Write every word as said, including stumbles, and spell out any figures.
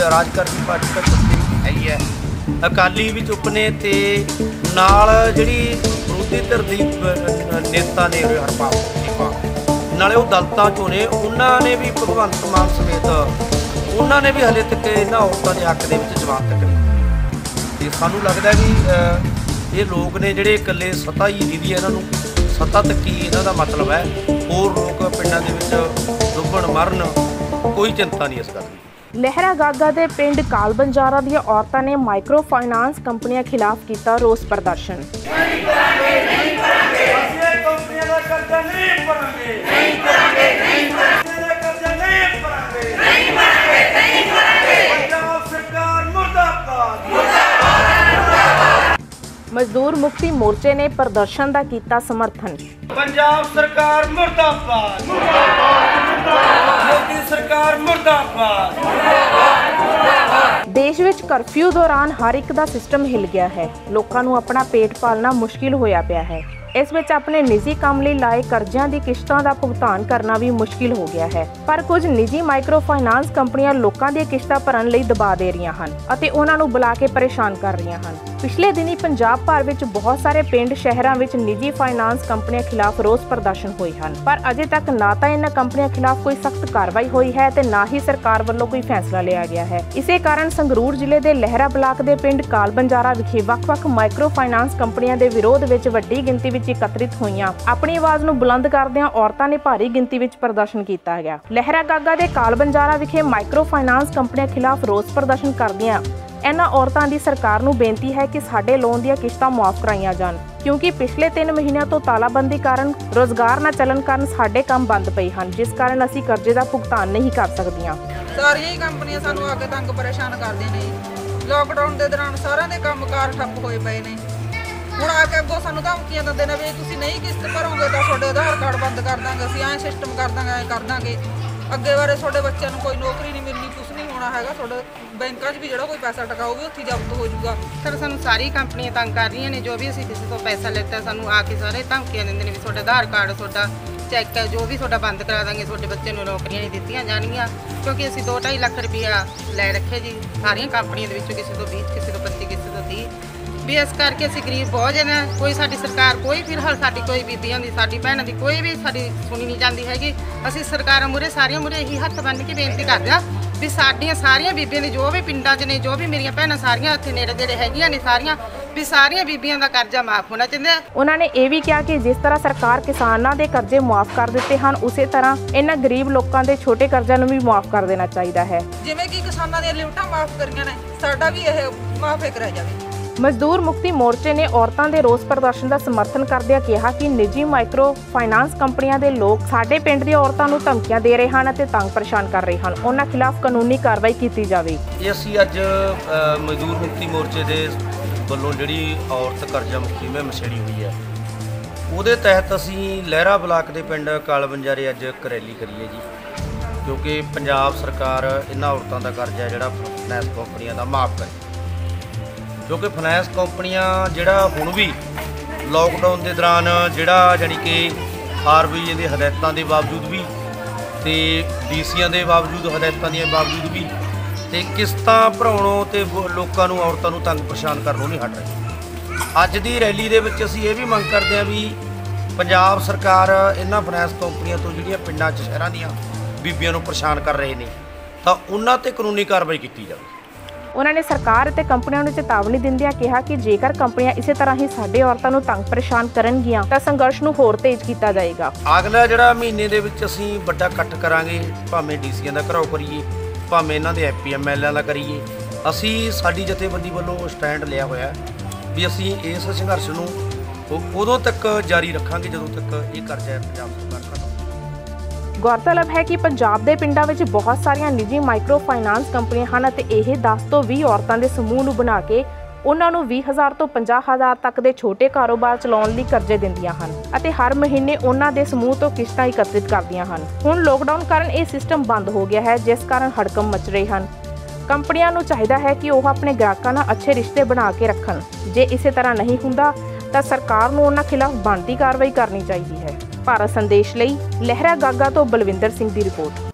ਰਾਜਕਾਰਨੀ party ਤਾਂ ਚੁੱਪ ਹੈਗੀ ਹੈ, ਅਕਾਲੀ ਵੀ ਚੁੱਪ ਨੇ ਤੇ ਨਾਲ ਜਿਹੜੀ ਵਿਰੋਧੀ ਧਿਰ ਦੀ ਨੇਤਾ ਨੇ ਹਰਪਾਲ ਸਿੰਘ ਨਾਲੇ ਉਹ ਦਲਤਾਂ ਚੋਂ ਨੇ, ਉਹਨਾਂ ਨੇ ਵੀ ਭਗਵੰਤ ਮਾਨ ਸਮੇਤ ਉਹਨਾਂ ਨੇ ਵੀ ਹਲੇ ਤੱਕ ਇਹਨਾਂ ਔਰਤਾਂ ਦੇ ਹੱਕ ਦੇ ਵਿੱਚ ਜਵਾਬ ਤੱਕ ਨਹੀਂ। ਤੇ ਸਾਨੂੰ ਲੱਗਦਾ ਵੀ ਇਹ ਲੋਕ ਨੇ ਜਿਹੜੇ ਇਕੱਲੇ ਸੱਤਾ ਹੀ ਦੀ ਇਹਨਾਂ ਨੂੰ ਸੱਤਾ ਤੱਕ ਹੀ ਇਹਨਾਂ ਦਾ ਮਤਲਬ ਹੈ, ਹੋਰ ਲੋਕ ਪਿੰਡਾਂ ਦੇ ਵਿੱਚ ਡੁੱਬਣ ਮਰਨ ਕੋਈ ਚਿੰਤਾ ਨਹੀਂ ਇਸ ਗੱਲ ਦੀ। ਲਹਿਰਾ ਗਾਗਾ ਦੇ ਪਿੰਡ ਕਾਲ ਬੰਜਾਰਾ ਦੀਆਂ ਔਰਤਾਂ ਨੇ ਮਾਈਕਰੋ ਫਾਈਨਾਂਸ ਕੰਪਨੀਆਂ ਖਿਲਾਫ ਕੀਤਾ ਰੋਸ ਪ੍ਰਦਰਸ਼ਨ। मजदूर मुक्ति मोर्चे ने प्रदर्शन का किया समर्थन। पंजाब सरकार मुर्दाबाद, मोदी सरकार मुर्दाबाद। देश विच कर्फ्यू दौरान हर एक दा सिस्टम हिल गया है, लोगों को अपना पेट पालना मुश्किल होया पिया है। इस विच अपने निजी काम लई लाए कर्जियां दी किश्तां दा भुगतान करना भी मुश्किल हो गया है। पर कुछ निजी माइक्रो फाइनांस कंपनियां लोकां दी किश्तां भरन लई दबा दे रहीआं हन अते उन्हां नूं बुला के परेशान कर रहीआं हन। पिछले दिनी पंजाब भर विच बहुत सारे पिंड शहरां विच निजी फाइनांस कंपनियां खिलाफ रोस प्रदर्शन होए हन, पर अजे तक ना तां इन्हां कंपनियां खिलाफ कोई सख्त कार्रवाई होई है ते ना ही सरकार ਵੱਲੋਂ कोई फैसला लिया गया है। इसे कारण संगरूर जिले के लहरा ब्लाक के पिंड काल बंजारा विखे वख-वख माइक्रो फाइनांस कंपनियां के विरोध विच वड्डी गिनती विच इकत्रित होईयां। अपनी आवाज़ नूं बुलंद करदिआं औरतां ने भारी गिनती विच प्रदर्शन किया गया। लहरा गागा के काल बंजारा विखे माइक्रो फाइनांस कंपनियां खिलाफ रोस प्रदर्शन करदिआं इन्हां औरतां दी सरकार नूं बेनती है कि साडे लोन दीआं किश्तां मुआफ कराईआं जाण, क्योंकि पिछले तीन महीनों तो तालाबंदी कारण रोजगार न चलन कारण साडे काम बंद पए हन, जिस कारण असीं कर्जे दा भुगतान नहीं कर सकदियां। सारियां ही कंपनियां सानूं आके तंग परेशान करदियां ने। लॉकडाउन दे दौरान सारिਆਂ ਦੇ ਕੰਮਕਾਰ ਠੱਪ ਹੋਏ ਪਏ ਨੇ। ਹੁਣ ਆ ਕੇ ਅੱਗੋਂ ਸਾਨੂੰ ਧਮਕੀਆਂ ਦਿੰਦੇ ਨੇ ਵੀ ਤੁਸੀਂ ਨਹੀਂ ਕਿਸ਼ਤ ਭਰੋਗੇ ਤਾਂ ਤੁਹਾਡੇ ਆਧਾਰ ਕਾਰਡ ਬੰਦ ਕਰ ਦਾਂਗੇ, ਅਸੀਂ ਐਂ ਸਿਸਟਮ ਕਰ ਦਾਂਗੇ, ਐਂ ਕਰ ਦਾਂਗੇ। ਅੱਗੇ ਬਾਰੇ ਤੁਹਾਡੇ ਬੱਚਿਆਂ ਨੂੰ ਕੋਈ ਨੌਕਰੀ ਨਹੀਂ ਮਿਲਣੀ, ਕੁਛ ਨਹੀਂ ਹੋਣਾ ਹੈਗਾ। ਤੁਹਾਡੇ ਬੈਂਕਾਂ 'ਚ ਵੀ ਜਿਹੜਾ ਕੋਈ ਪੈਸਾ ਟਕਾ ਉਹ ਵੀ ਉੱਥੇ ਜ਼ਬਤ ਹੋ ਜਾਊਗਾ। ਸਰ ਸਾਨੂੰ ਸਾਰੀ ਕੰਪਨੀਆਂ ਤੰਗ ਕਰ ਰਹੀਆਂ ਨੇ, ਜੋ ਵੀ ਅਸੀਂ ਕਿਸੇ ਤੋਂ ਪੈਸਾ ਲੈਤਾ ਸਾਨੂੰ ਆ ਕੇ ਸਾਰੇ ਧਮਕੀਆਂ ਦਿੰਦੇ ਨੇ ਵੀ ਤੁਹਾਡਾ ਆਧਾਰ ਕਾਰਡ, ਤੁਹਾਡਾ ਚੈੱਕ ਹੈ, ਜੋ ਵੀ ਤੁਹਾਡਾ ਬੰਦ ਕਰਾ ਦਾਂਗੇ, ਤੁਹਾਡੇ ਬੱਚੇ ਨੂੰ ਨੌਕਰੀਆਂ ਨਹੀਂ ਦਿੱਤੀਆਂ ਜਾਣਗੀਆਂ। ਕਿਉਂਕਿ ਅਸੀਂ ਦੋ ਢਾਈ ਲੱਖ ਰੁਪਇਆ ਲੈ ਰੱਖੇ ਜੀ ਸਾਰੀਆਂ ਕੰਪਨੀਆਂ ਦੇ ਵਿੱਚੋਂ, ਕਿਸੇ ਤੋਂ ਵੀਹ, ਕਿਸੇ ਤੋਂ ਪੱਚੀ, ਕਿਸੇ ਤੋਂ ਤੀਹ। ਵੀ ਇਸ ਕਰਕੇ ਅਸੀਂ ਗਰੀਬ ਬਹੁਤ ਜਣੇ, ਕੋਈ ਸਾਡੀ ਸਰਕਾਰ ਕੋਈ ਫਿਲਹਾਲ ਸਾਡੀ ਕੋਈ ਬੀਬੀਆਂ ਦੀ, ਸਾਡੀ ਭੈਣਾਂ ਦੀ ਕੋਈ ਵੀ ਸਾਡੀ ਸੁਣੀ ਨਹੀਂ ਜਾਂਦੀ ਹੈਗੀ। ਅਸੀਂ ਸਰਕਾਰਾਂ ਮੂਹਰੇ ਸਾਰੀਆਂ ਮੂਹਰੇ ਇਹੀ ਹੱਥ ਬੰਨ੍ਹ ਕੇ ਬੇਨਤੀ ਕਰਦੇ ਹਾਂ ਵੀ ਸਾਡੀਆਂ ਸਾਰੀਆਂ ਬੀਬੀਆਂ ਦੀ ਜੋ ਵੀ ਪਿੰਡਾਂ 'ਚ ਨੇ, ਜੋ ਵੀ ਮੇਰੀਆਂ ਭੈਣਾਂ ਸਾਰੀਆਂ ਇੱਥੇ ਨੇੜੇ ਜਿਹੜੇ ਹੈਗੀਆਂ ਨੇ, ਸਾਰੀਆਂ ਵੀ ਸਾਰੀਆਂ ਬੀਬੀਆਂ ਦਾ ਕਰਜ਼ਾ ਮਾਫ ਹੋਣਾ ਚਾਹੀਦਾ। ਉਹਨਾਂ ਨੇ ਇਹ ਵੀ ਕਿਹਾ ਕਿ ਜਿਸ ਤਰ੍ਹਾਂ ਸਰਕਾਰ ਕਿਸਾਨਾਂ ਦੇ ਕਰਜ਼ੇ ਮੁਆਫ ਕਰ ਦਿੱਤੇ ਹਨ, ਉਸੇ ਤਰ੍ਹਾਂ ਇਹਨਾਂ ਗਰੀਬ ਲੋਕਾਂ ਦੇ ਛੋਟੇ ਕਰਜ਼ਿਆਂ ਨੂੰ ਵੀ ਮੁਆਫ ਕਰ ਦੇਣਾ ਚਾਹੀਦਾ ਹੈ। ਜਿਵੇਂ ਕਿ ਕਿਸਾਨਾਂ ਦੀਆਂ ਲਿਮਟਾਂ ਮਾਫ ਕਰੀਆਂ ਨੇ, ਸਾਡਾ ਵੀ ਇਹ ਮਾਫ ਕਰਿਆ ਜਾਵੇ। मजदूर मुक्ति मोर्चे ने औरतों के रोस प्रदर्शन का समर्थन करदਿਆਂ कहा कि निजी माइक्रो फाइनांस कंपनियां के लोग साडे पिंड दी औरतां नूं धमकियां दे रहे हैं ते तंग परेशान कर रहे हैं, उन्हां खिलाफ कानूनी कार्रवाई की जाए। ਅਸੀਂ ਅੱਜ ਮਜ਼ਦੂਰ ਮੁਕਤੀ ਮੋਰਚੇ ਦੇ ਵੱਲੋਂ ਜਿਹੜੀ ਔਰਤ ਕਰਜ਼ਾ ਮੁਕਤੀ ਮੁਹਿੰਮ ਛੇੜੀ ਹੋਈ ਹੈ, ਉਹਦੇ ਤਹਿਤ ਅਸੀਂ ਲਹਿਰਾ ਬਲਾਕ ਦੇ ਪਿੰਡ ਕਾਲ ਬੰਜਾਰੇ ਅੱਜ ਇੱਕ ਰੈਲੀ ਕਰੀਏ ਜੀ, ਕਿਉਂਕਿ ਪੰਜਾਬ ਸਰਕਾਰ ਇਹਨਾਂ ਔਰਤਾਂ ਦਾ ਕਰਜ਼ਾ ਜਿਹੜਾ ਫਾਈਨੈਂਸ ਕੰਪਨੀਆਂ ਦਾ ਮਾਫ ਕਰੇ। ਕਿਉਂਕਿ ਫਾਈਨੈਂਸ ਕੰਪਨੀਆਂ ਜਿਹੜਾ ਹੁਣ ਵੀ ਲੋਕਡਾਊਨ ਦੇ ਦੌਰਾਨ ਜਿਹੜਾ ਜਾਣੀ ਕਿ ਆਰ ਬੀ ਆਈ ਦੀ ਹਦਾਇਤਾਂ ਦੇ ਬਾਵਜੂਦ ਵੀ ਤੇ ਡੀ ਸੀਆਂ ਦੇ ਬਾਵਜੂਦ, ਹਦਾਇਤਾਂ ਦੀਆਂ ਬਾਵਜੂਦ ਵੀ ਤੇ ਕਿਸ਼ਤਾਂ ਭਰਾਉਣੋਂ ਤੇ ਲੋਕਾਂ ਨੂੰ, ਔਰਤਾਂ ਨੂੰ ਤੰਗ ਪਰੇਸ਼ਾਨ ਕਰਨੋਂ ਨਹੀਂ ਹਟ ਰਹੀ। ਅੱਜ ਦੀ ਰੈਲੀ ਦੇ ਵਿੱਚ ਅਸੀਂ ਇਹ ਵੀ ਮੰਗ ਕਰਦੇ ਹਾਂ ਵੀ ਪੰਜਾਬ ਸਰਕਾਰ ਇਹਨਾਂ ਫਾਈਨੈਂਸ ਕੰਪਨੀਆਂ ਤੋਂ ਜਿਹੜੀਆਂ ਪਿੰਡਾਂ 'ਚ ਸ਼ਹਿਰਾਂ ਦੀਆਂ ਬੀਬੀਆਂ ਨੂੰ ਪਰੇਸ਼ਾਨ ਕਰ ਰਹੇ ਨੇ ਤਾਂ ਉਹਨਾਂ 'ਤੇ ਕਾਨੂੰਨੀ ਕਾਰਵਾਈ ਕੀਤੀ ਜਾਵੇ। उन्होंने सरकार ते कंपनियों ਨੂੰ चेतावनी ਦਿੰਦਿਆਂ ਕਿਹਾ ਕਿ ਜੇਕਰ ਕੰਪਨੀਆਂ ਇਸੇ ਤਰ੍ਹਾਂ ਹੀ ਸਾਡੇ ਔਰਤਾਂ ਨੂੰ ਤੰਗ ਪਰੇਸ਼ਾਨ ਕਰਨਗੀਆਂ ਤਾਂ ਸੰਘਰਸ਼ ਨੂੰ ਹੋਰ ਤੇਜ਼ ਕੀਤਾ ਜਾਏਗਾ। ਅਗਲਾ ਜਿਹੜਾ ਮਹੀਨੇ ਦੇ ਵਿੱਚ ਅਸੀਂ ਵੱਡਾ ਇਕੱਠ ਕਰਾਂਗੇ, ਭਾਵੇਂ ਡੀਸੀਆਂ ਦਾ ਘਰਾਓ ਕਰੀਏ, ਭਾਵੇਂ ਇਹਨਾਂ ਦੇ ਐਪੀ ਐਮਐਲਏ ਦਾ ਕਰੀਏ। ਅਸੀਂ ਸਾਡੀ ਜਥੇਬੰਦੀ ਵੱਲੋਂ ਸਟੈਂਡ ਲਿਆ ਹੋਇਆ ਵੀ ਅਸੀਂ ਇਸ ਸੰਘਰਸ਼ ਨੂੰ ਉਦੋਂ ਤੱਕ ਜਾਰੀ ਰੱਖਾਂਗੇ ਜਦੋਂ ਤੱਕ ਇਹ ਕਰਜ਼ਾ ਪੰਜਾਬ ਸਰਕਾਰ ਖਤਮ। गौरतलब है कि पंजाब के पिंडों में बहुत सारिया निजी माइक्रो फाइनांस कंपनियां हैं ते यह दस तो भी औरतों के समूह नूं बना के उन्होंने बीस हज़ार तो पचास हज़ार तक के छोटे कारोबार चलाउण लई करजे दिंदियां हन अते हर महीने उन्हां दे समूह तो किश्तां एकत्रित करदियां हन। हुण लॉकडाउन कारण यह सिस्टम बंद हो गया है, जिस कारण हड़कम मच रहे हैं। कंपनियां नूं चाहिदा है कि वह अपने ग्राहकां नाल अच्छे रिश्ते बना के रखण। जे इसे तरह नहीं हुंदा तां सरकार नूं उन्हां खिलाफ बनती कार्रवाई करनी चाहिए है। भारत संदेश लई लहरा गागा तो बलविंदर सिंह की रिपोर्ट।